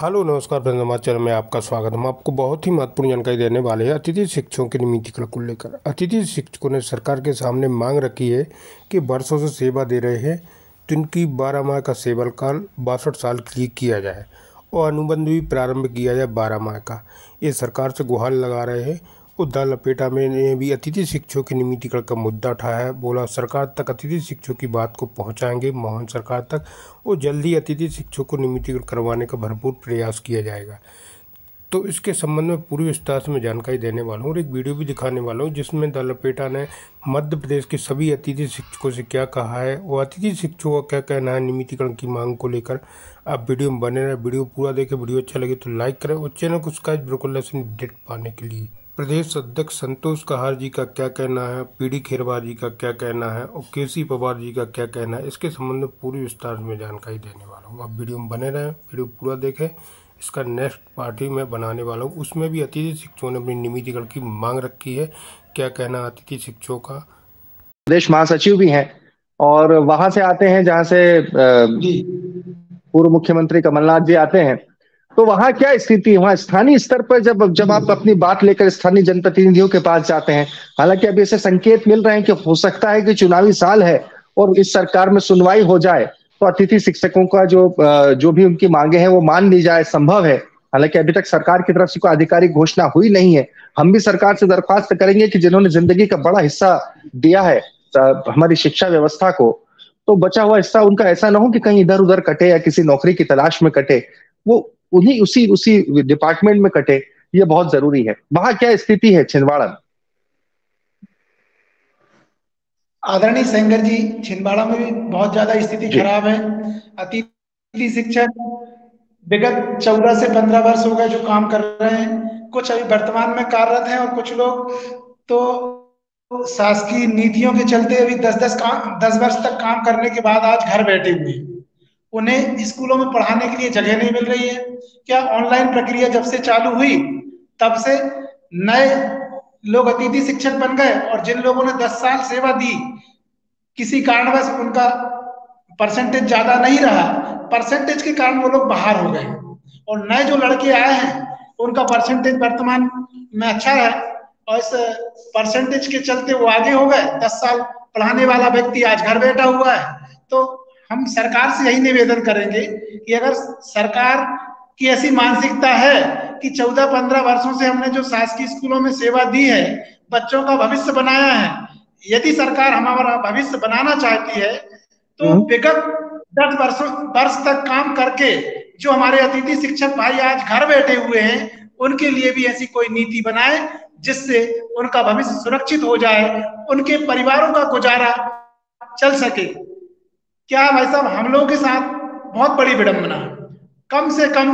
Hello नमस्कार friends, हमारे channel में आपका स्वागत है। हम आपको बहुत ही महत्वपूर्ण जानकारी देने वाले हैं अतिथि शिक्षकों के नियमितीकरण को लेकर। अतिथि शिक्षकों ने सरकार के सामने मांग रखी है कि वर्षों से सेवा दे रहे हैं तो इनकी 12 माह का सेवाकाल 62 साल के लिए किया जाए और अनुबंध भी प्रारंभ किया जाए 12 माह का। ये सरकार से गुहार लगा रहे हैं। उद्धा लपेटा में ने भी अतिथि शिक्षकों के नियमितीकरण का मुद्दा उठाया है। बोला सरकार तक अतिथि शिक्षकों की बात को पहुंचाएंगे, मोहन सरकार तक, और जल्दी अतिथि शिक्षकों को नियमितीकरण करवाने का भरपूर प्रयास किया जाएगा। तो इसके संबंध में पूरी विस्तार से मैं जानकारी देने वाला हूँ और एक वीडियो भी दिखाने वाला हूँ जिसमें द लपेटा ने मध्य प्रदेश के सभी अतिथि शिक्षकों से क्या कहा है और अतिथि शिक्षकों का क्या कहना है नियमितीकरण की मांग को लेकर। आप वीडियो में बने रहे, वीडियो पूरा देखें। वीडियो अच्छा लगे तो लाइक करें और चैनल को सब्सक्राइब बिल्कुल अपडेट पाने के लिए। प्रदेश अध्यक्ष संतोष कहार जी का क्या कहना है, पीडी खेरवार जी का क्या कहना है और केसी पवार जी का क्या कहना है, इसके संबंध में पूरी विस्तार में जानकारी देने वाला हूँ। आप वीडियो में बने रहें, वीडियो पूरा देखें। इसका नेक्स्ट पार्टी मैं बनाने वाला हूँ, उसमें भी अतिथि शिक्षकों ने अपनी नियमितीकरण की मांग रखी है। क्या कहना अतिथि शिक्षकों का। प्रदेश महासचिव भी हैं और वहां से आते हैं जहां से पूर्व मुख्यमंत्री कमलनाथ जी आते हैं। तो वहां क्या स्थिति है, वहां स्थानीय स्तर पर जब आप अपनी बात लेकर स्थानीय जनप्रतिनिधियों के पास जाते हैं, हालांकि अभी ऐसे संकेत मिल रहे हैं कि हो सकता है कि चुनावी साल है और इस सरकार में सुनवाई हो जाए तो अतिथि शिक्षकों का जो भी उनकी मांगे हैं वो मान ली जाए, संभव है। हालांकि अभी तक सरकार की तरफ से कोई आधिकारिक घोषणा हुई नहीं है। हम भी सरकार से दरख्वास्त करेंगे कि जिन्होंने जिंदगी का बड़ा हिस्सा दिया है हमारी शिक्षा व्यवस्था को, तो बचा हुआ हिस्सा उनका ऐसा ना हो कि कहीं इधर उधर कटे या किसी नौकरी की तलाश में कटे, वो उन्हीं उसी डिपार्टमेंट में कटे। ये बहुत जरूरी है। वहां क्या स्थिति है छिंदवाड़ा में? आदरणीय सेंगर जी, छिंदवाड़ा में भी बहुत ज्यादा स्थिति खराब है। अतिथि शिक्षक विगत 14 से 15 वर्ष हो गए जो काम कर रहे हैं। कुछ अभी वर्तमान में कार्यरत हैं और कुछ लोग तो शासकीय नीतियों के चलते अभी 10 वर्ष तक काम करने के बाद आज घर बैठे हुए हैं। उन्हें स्कूलों में पढ़ाने के लिए जगह नहीं मिल रही है। क्या ऑनलाइन प्रक्रिया जब से चालू हुई तब से नए लोग अतिथि शिक्षक बन गए और जिन लोगों ने 10 साल सेवा दी, किसी कारणवश उनका परसेंटेज ज्यादा नहीं रहा, परसेंटेज के कारण वो लोग बाहर हो गए और नए जो लड़के आए हैं उनका परसेंटेज वर्तमान में अच्छा है और इस परसेंटेज के चलते वो आगे हो गए। 10 साल पढ़ाने वाला व्यक्ति आज घर बैठा हुआ है। तो हम सरकार से यही निवेदन करेंगे कि अगर सरकार की ऐसी मानसिकता है कि 14-15 वर्षों से हमने जो शासकीय स्कूलों में सेवा दी है, बच्चों का भविष्य बनाया है, यदि सरकार हमारा भविष्य बनाना चाहती है तो विगत 10 वर्ष तक काम करके जो हमारे अतिथि शिक्षक भाई आज घर बैठे हुए हैं उनके लिए भी ऐसी कोई नीति बनाए जिससे उनका भविष्य सुरक्षित हो जाए, उनके परिवारों का गुजारा चल सके। क्या भाई साहब, हम लोगों के साथ बहुत बड़ी विडंबना है। कम से कम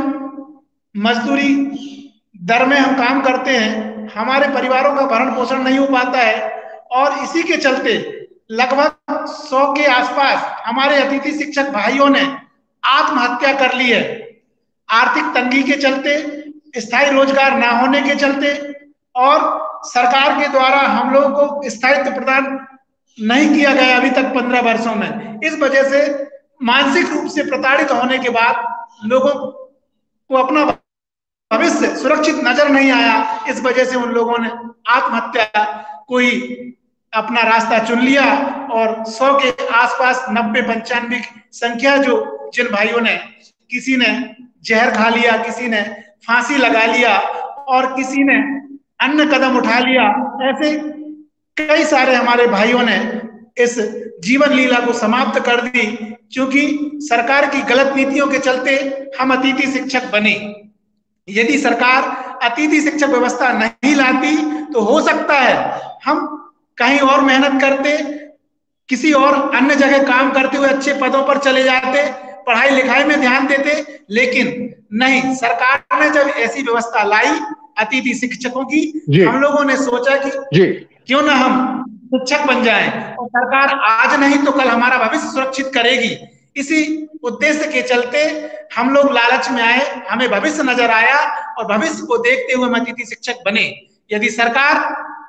मजदूरी दर में हम काम करते हैं, हमारे परिवारों का भरण पोषण नहीं हो पाता है और इसी के चलते लगभग 100 के आसपास हमारे अतिथि शिक्षक भाइयों ने आत्महत्या कर ली है। आर्थिक तंगी के चलते, स्थायी रोजगार ना होने के चलते और सरकार के द्वारा हम लोगों को स्थायित्व प्रदान नहीं किया गया अभी तक 15 वर्षों में। इस वजह से मानसिक रूप से प्रताड़ित होने के बाद लोगों को अपना भविष्य सुरक्षित नजर नहीं आया। इस वजह से उन लोगों ने आत्महत्या कोई अपना रास्ता चुन लिया और 100 के आसपास 90-95 संख्या जो जिन भाइयों ने, किसी ने जहर खा लिया, किसी ने फांसी लगा लिया और किसी ने अन्य कदम उठा लिया, ऐसे कई सारे हमारे भाइयों ने इस जीवन लीला को समाप्त कर दी क्योंकि सरकार की गलत नीतियों के चलते हम अतिथि शिक्षक बने। यदि सरकार अतिथि शिक्षक व्यवस्था नहीं लाती तो हो सकता है हम कहीं और मेहनत करते, किसी और अन्य जगह काम करते हुए अच्छे पदों पर चले जाते, पढ़ाई लिखाई में ध्यान देते, लेकिन नहीं, सरकार ने जब ऐसी व्यवस्था लाई अतिथि शिक्षकों की, हम लोगों ने सोचा कि क्यों ना हम शिक्षक बन जाएं और सरकार आज नहीं तो कल हमारा भविष्य सुरक्षित करेगी। इसी उद्देश्य के चलते हम लोग लालच में आए, हमें भविष्य नजर आया और भविष्य को देखते हुए हम अतिथि शिक्षक बने। यदि सरकार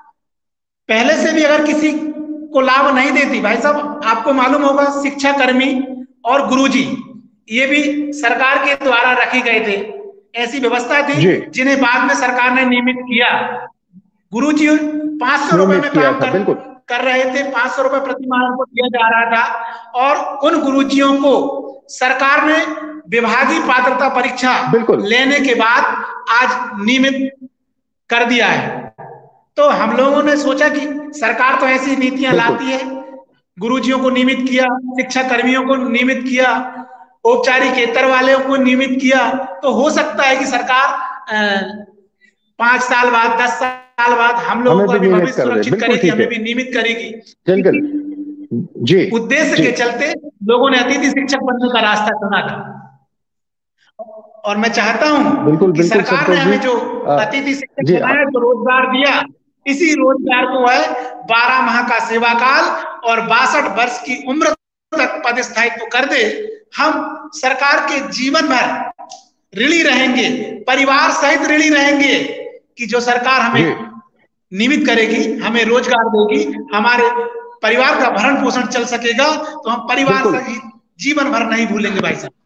पहले से भी अगर किसी को लाभ नहीं देती, भाई साहब आपको मालूम होगा शिक्षा कर्मी और गुरुजी ये भी सरकार के द्वारा रखे गए थे। ऐसी व्यवस्था थी जी जिन्हें बाद में सरकार ने नियमित किया। गुरुजी 500 रुपए नियमित में किया काम था, बिल्कुल कर रहे थे, 500 रुपए प्रति माह उनको दिया जा रहा था और उन गुरुजियों को सरकार ने विभागीय पात्रता परीक्षा बिल्कुल लेने के बाद आज नियमित कर दिया है। तो हम लोगों ने सोचा कि सरकार तो ऐसी नीतियां बिल्कुल लाती है, गुरुजियों को नियमित किया, शिक्षा कर्मियों को नियमित किया, औपचारिकेतर वाले को नियमित किया, तो हो सकता है कि सरकार 5 साल बाद 10 साल बाद हम लोगों हमें का भी भी नियमित भविष्य कर दे, सुरक्षित बिल्कुल करेगी, ठीक है, हमें भी नियमित करेगी। बिल्कुल जी उद्देश्य जी के चलते लोगों ने अतिथि शिक्षक बनने का रास्ता चुना था और मैं चाहता हूं बिल्कुल कि बिल्कुल सरकार ने संतोष जी हमें जो अतिथि शिक्षक जी बनाया, जो रोजगार दिया, इसी रोजगार को है 12 माह का सेवा काल और 62 वर्ष की उम्र तक पदस्थायित्व कर दे। हम सरकार के जीवन भर ऋणी रहेंगे, परिवार सहित ऋणी रहेंगे कि जो सरकार हमें नियमित करेगी, हमें रोजगार देगी, हमारे परिवार का भरण पोषण चल सकेगा, तो हम परिवार सहित जीवन भर नहीं भूलेंगे भाई साहब।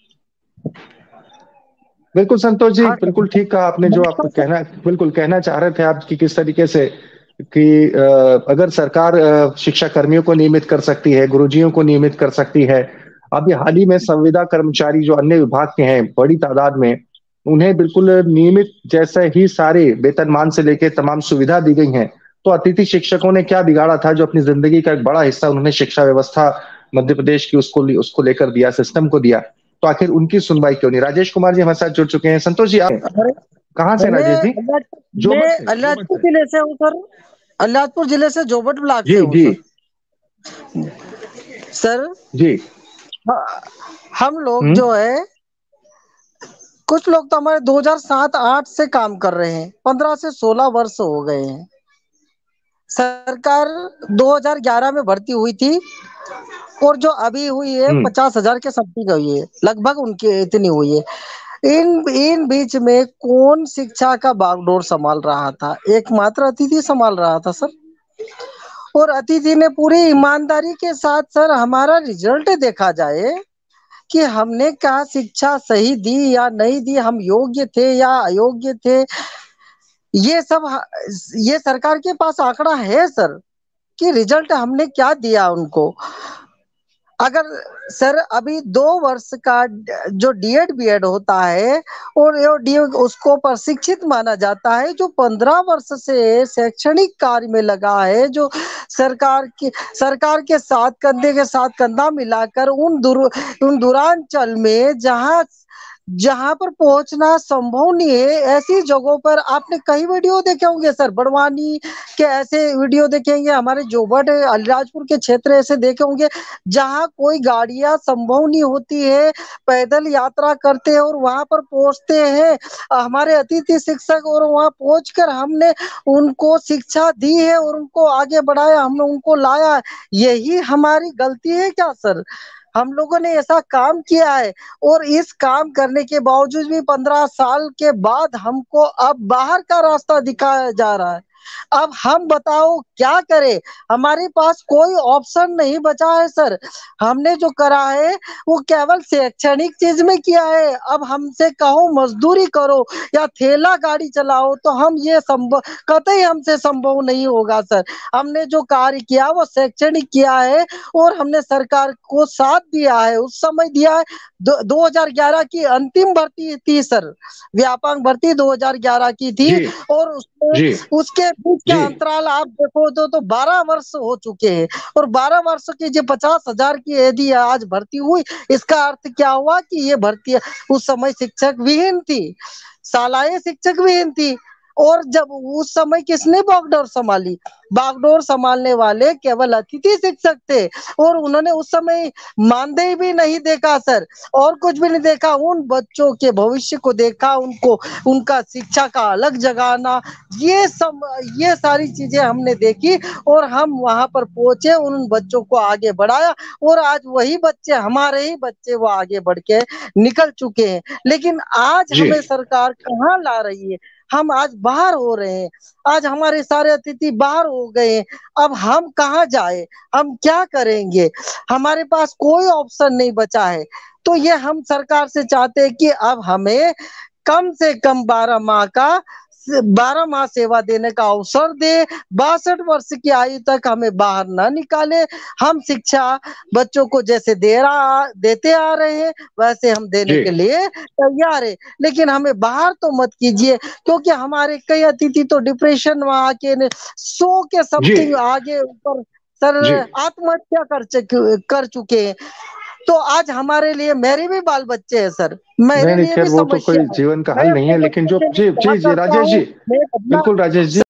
बिल्कुल संतोष जी, बिल्कुल ठीक कहा आपने। जो आप कहना बिल्कुल कहना चाह रहे थे आप कि किस तरीके से कि अगर सरकार शिक्षा कर्मियों को नियमित कर सकती है, गुरुजियों को नियमित कर सकती है। अभी हाल ही में संविदा कर्मचारी जो अन्य विभाग के हैं बड़ी तादाद में, उन्हें बिल्कुल नियमित जैसे ही सारे वेतनमान से लेकर तमाम सुविधा दी गई हैं। तो अतिथि शिक्षकों ने क्या बिगाड़ा था जो अपनी जिंदगी का एक बड़ा हिस्सा उन्होंने शिक्षा व्यवस्था मध्य प्रदेश की उसको लेकर दिया, सिस्टम को दिया। तो आखिर उनकी सुनवाई क्यों नहीं? राजेश कुमार जी हमारे साथ जुड़ चुके हैं। संतोष जी, आप कहाँ से राजेश जी? अलीराजपुर जिले से हूँ सर, अलीराजपुर जिले से जोबट ब्लॉक से जी हूँ जी सर। जी हम लोग जो है, कुछ लोग तो हमारे 2007-8 से काम कर रहे हैं, 15 से 16 वर्ष हो गए हैं। सरकार 2011 में भर्ती हुई थी और जो अभी हुई है 50,000 के समथिंग हुई है, लगभग उनकी इतनी हुई है। इन बीच में कौन शिक्षा का बागडोर संभाल रहा था? एकमात्र अतिथि संभाल रहा था सर। और अतिथि ने पूरी ईमानदारी के साथ सर, हमारा रिजल्ट देखा जाए कि हमने क्या शिक्षा सही दी या नहीं दी, हम योग्य थे या अयोग्य थे, ये सब ये सरकार के पास आंकड़ा है सर कि रिजल्ट हमने क्या दिया उनको। अगर सर अभी 2 वर्ष का जो डीएड बीएड होता है और उसको प्रशिक्षित माना जाता है, जो 15 वर्ष से शैक्षणिक कार्य में लगा है, जो सरकार के साथ कंधे के साथ कंधा मिलाकर उन दूरांचल में जहां पर पहुंचना संभव नहीं है, ऐसी जगहों पर आपने कई वीडियो देखे होंगे सर, बड़वानी के ऐसे वीडियो देखेंगे, हमारे जोबट अलीराजपुर के क्षेत्र ऐसे देखे होंगे जहां कोई गाड़ियां संभव नहीं होती है, पैदल यात्रा करते हैं और वहां पर पहुंचते हैं हमारे अतिथि शिक्षक, और वहां पहुंचकर हमने उनको शिक्षा दी है और उनको आगे बढ़ाया, हमने उनको लाया। यही हमारी गलती है क्या सर? हम लोगों ने ऐसा काम किया है और इस काम करने के बावजूद भी 15 साल के बाद हमको अब बाहर का रास्ता दिखाया जा रहा है। अब हम बताओ क्या करें? हमारे पास कोई ऑप्शन नहीं बचा है सर। हमने जो करा है वो केवल शैक्षणिक चीज में किया है। अब हमसे कहो मजदूरी करो या ठेला गाड़ी चलाओ तो हम ये संभव कतई हमसे संभव नहीं होगा सर। हमने जो कार्य किया वो शैक्षणिक किया है और हमने सरकार को साथ दिया है, उस समय दिया है। 2011 की अंतिम भर्ती थी सर, व्यापक भर्ती 2011 की थी और उसके बीच का अंतराल आप देखो तो 12 वर्ष हो चुके हैं और 12 वर्ष की जो 50,000 की यदि आज भर्ती हुई, इसका अर्थ क्या हुआ कि ये भर्ती उस समय शिक्षक विहीन थी, शालाएं शिक्षक विहीन थी। और जब उस समय किसने बागडोर संभाली? बागडोर संभालने वाले केवल अतिथि शिक्षक थे और उन्होंने उस समय मानदेय भी नहीं देखा सर, और कुछ भी नहीं देखा। उन बच्चों के भविष्य को देखा, उनको उनका शिक्षा का अलग जगाना, ये सारी चीजें हमने देखी और हम वहां पर पहुंचे, उन बच्चों को आगे बढ़ाया और आज वही बच्चे, हमारे ही बच्चे, वो आगे बढ़ के निकल चुके हैं। लेकिन आज हमें सरकार कहाँ ला रही है? हम आज बाहर हो रहे हैं, आज हमारे सारे अतिथि बाहर हो गए हैं। अब हम कहाँ जाए? हम क्या करेंगे? हमारे पास कोई ऑप्शन नहीं बचा है। तो ये हम सरकार से चाहते हैं कि अब हमें कम से कम 12 माह सेवा देने का अवसर दे। 62 वर्ष की आयु तक हमें बाहर न निकाले। हम शिक्षा बच्चों को जैसे देते आ रहे हैं वैसे हम देने के लिए तैयार है, लेकिन हमें बाहर तो मत कीजिए, क्योंकि हमारे कई अतिथि तो डिप्रेशन में आके 100 के समथिंग आगे ऊपर सर आत्महत्या कर चुके हैं। तो आज हमारे लिए, मेरे भी बाल बच्चे हैं सर, मेरे लिए भी वो तो कोई समस्या है। जीवन का हल नहीं है, लेकिन जो जी राजेश जी, बिल्कुल राजेश जी।